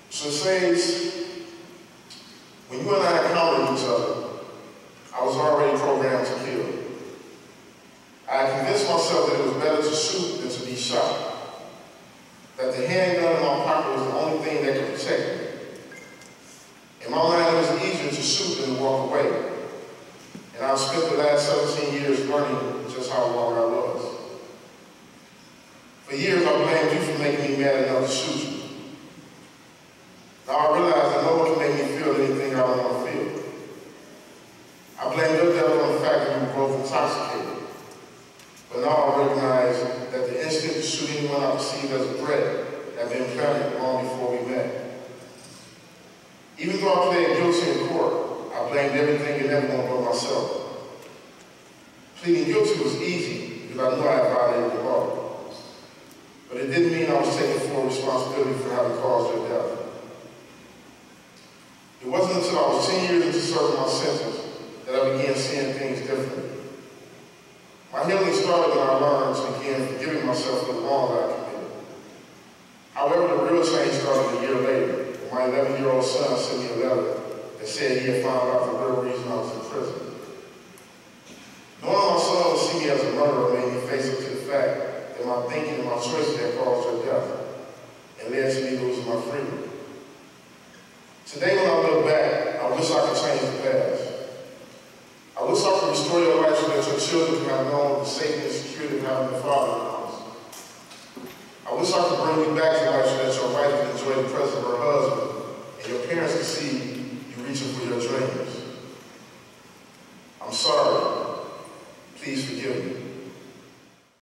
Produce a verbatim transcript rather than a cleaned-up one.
So says, when you and I encountered each other, I was already programmed to kill. I had convinced myself that it was better to shoot than to be shot. That the handgun in my pocket was the only thing that could protect me. In my mind, it was easier to shoot than to walk away. And I've spent the last seventeen years learning just how wrong I was. For years, I blamed you for making me mad enough to shoot you. Now I realize that no one can make me feel anything I don't want to feel. I blame your devil on the fact that we were both intoxicated. But now I recognize that the instinct to shoot anyone I perceived as a threat had been planted long before we met. Even though I pled guilty in court, I blamed everything and everyone but myself. Pleading guilty was easy because I knew I had violated the law. But it didn't mean I was taking full responsibility for having caused your death. It wasn't until I was ten years into serving my sentence that I began seeing things differently. My healing started when I learned to begin forgiving myself for the wrong that I committed. However, the real change started a year later, when my eleven-year-old son sent me a letter that said he had found out the real reason I was in prison. Knowing my son would see me as a murderer made me face up to the fact that my thinking and my choices had caused her death and led to me losing my freedom. Today, when I look back, I wish I could change the past. I wish I could restore your life so that your children can have known the safety and security of having a father in the house. I wish I could bring you back to life so that your wife can enjoy the presence of her husband and your parents can see you reaching for your dreams.